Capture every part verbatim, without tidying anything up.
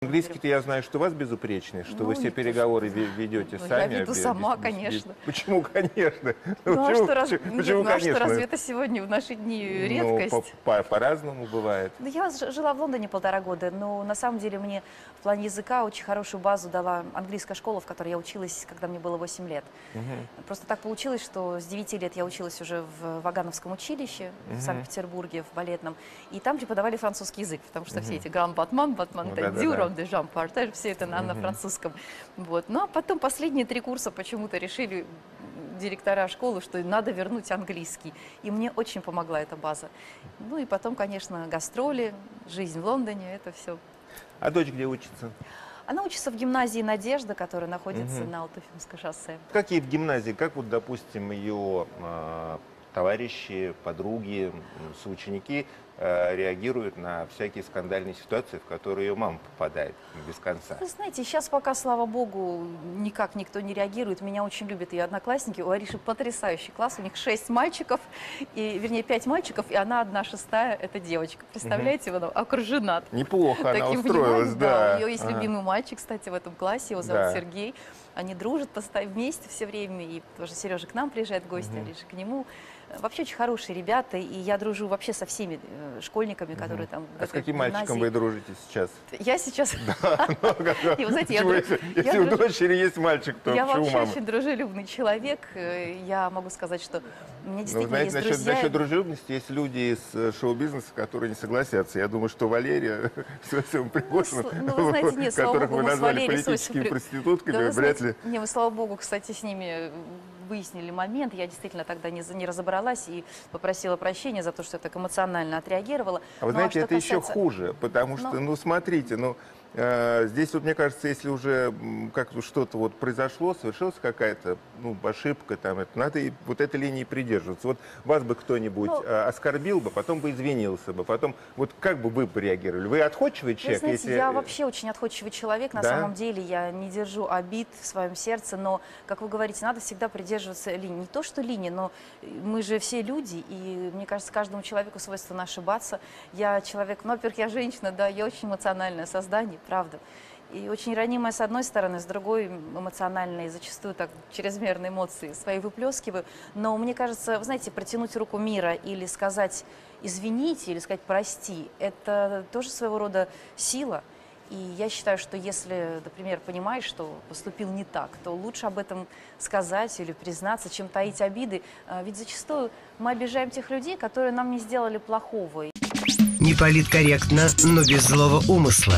Английский-то я знаю, что у вас безупречный, что Ну, вы все не то, переговоры что- ве- ведете Ну, я сами. веду без- сама, без- без- конечно. Почему, конечно? Ну, а Почему, что, раз- почему, нет, почему, ну, а что, конечно? разве это сегодня в наши дни Ну, редкость? по- по- по-разному бывает. Ну, я ж- жила в Лондоне полтора года, но на самом деле мне в плане языка очень хорошую базу дала английская школа, в которой я училась, когда мне было восемь лет. Мгм. Просто так получилось, что с девяти лет я училась уже в Вагановском училище в Санкт-Петербурге, в балетном, и там преподавали французский язык, потому что все эти гран батман, батман Ну, да-да-да. дюрон, де жам партер, все это на, на французском. Вот. Ну, а потом последние три курса почему-то решили директора школы, что надо вернуть английский. И мне очень помогла эта база. Ну и потом, конечно, гастроли, жизнь в Лондоне, это все. А дочь где учится? Она учится в гимназии «Надежда», которая находится Мгм. на Алтуфьевском шоссе. Как ей в гимназии, как вот, допустим, ее а, товарищи, подруги, м, соученики а, реагируют на всякие скандальные ситуации, в которые ее мама попадает без конца? Вы знаете, сейчас пока, слава богу, никак никто не реагирует. Меня очень любят ее одноклассники. У Ариши потрясающий класс. У них шесть мальчиков, и, вернее, пять мальчиков, и она одна шестая, это девочка. Представляете, она окружена Неплохо она таким устроилась, вниманием. да. У нее есть Ага. любимый мальчик, кстати, в этом классе, его зовут Да. Сергей. Они дружат постоянно вместе все время, и тоже Сережа к нам приезжает в гости, Ариша к нему. Вообще очень хорошие ребята, и я дружу вообще со всеми э, школьниками, которые там в А с этой каким мальчиком гимназии. вы дружите сейчас? Я сейчас... Ну, как- И вы знаете, я почему, дру- если я если у дружу- дочери есть мальчик, то Я почему вообще мама? очень дружелюбный человек. Э, Я могу сказать, что у меня Ну, действительно знаете, есть насчет, друзья. насчет дружелюбности есть люди из э, шоу-бизнеса, которые не согласятся. Я думаю, что Валерия с Василием Пригожиным, сл- ну, вы знаете, нет, слава которых богу, вы мы с назвали Валерией с политическими Василием При- проститутками, Да вы вряд знаете, ли. Не, мы, слава богу, кстати, с ними выяснили момент. Я действительно тогда не, за- не разобралась и попросила прощения за то, что я так эмоционально отреагировала. А вы Ну, знаете, что это еще касается- хуже, потому что, Ну- ну, смотрите, ну, э, здесь вот, мне кажется, если уже м, как-то что-то вот произошло, совершилась какая-то, ну, ошибка, там, это, надо и вот этой линии придерживаться. Вот вас бы кто-нибудь Ну- э, оскорбил бы, потом бы извинился бы, потом, вот как бы вы бы реагировали? Вы отходчивый Вы человек? знаете, если... я вообще очень отходчивый человек, на Да? самом деле, я не держу обид в своем сердце, но, как вы говорите, надо всегда придерживаться линии. Не то, что линии, но мы же все люди, и, мне кажется, каждому человеку свойственно ошибаться. Я человек, ну, во-первых, я женщина, да, я очень эмоциональное создание, правда. И очень ранимая с одной стороны, с другой эмоциональная, и зачастую так чрезмерные эмоции свои выплескиваю. Но мне кажется, вы знаете, протянуть руку мира или сказать «извините», или сказать «прости», это тоже своего рода сила. И я считаю, что если, например, понимаешь, что поступил не так, то лучше об этом сказать или признаться, чем таить обиды. А ведь зачастую мы обижаем тех людей, которые нам не сделали плохого. Не политкорректно, но без злого умысла.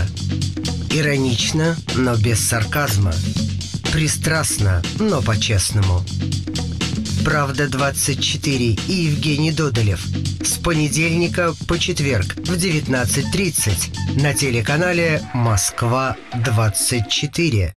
Иронично, но без сарказма. Пристрастно, но по-честному. «Правда двадцать четыре» и Евгений Додолев. С понедельника по четверг в девятнадцать тридцать на телеканале «Москва двадцать четыре».